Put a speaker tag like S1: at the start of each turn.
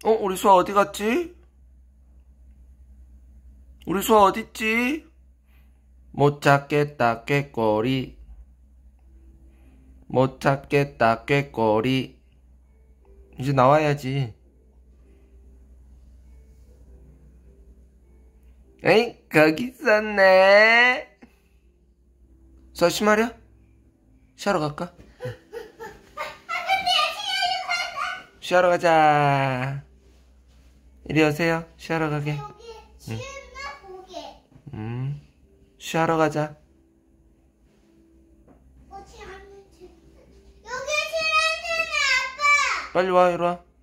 S1: 우리 수아 어디 갔지? 우리 수아 어딨지? 못 찾겠다, 꾀꼬리. 못 찾겠다, 꾀꼬리. 이제 나와야지. 에이, 거기 있었네. 수아, 심하려? 쉬하러 갈까? 쉬하러 가자. 이리 오세요. 쉬하러 가게. 쉬하러 가자.
S2: 여기 싫어하잖아, 아빠.
S1: 빨리 와, 이리 와.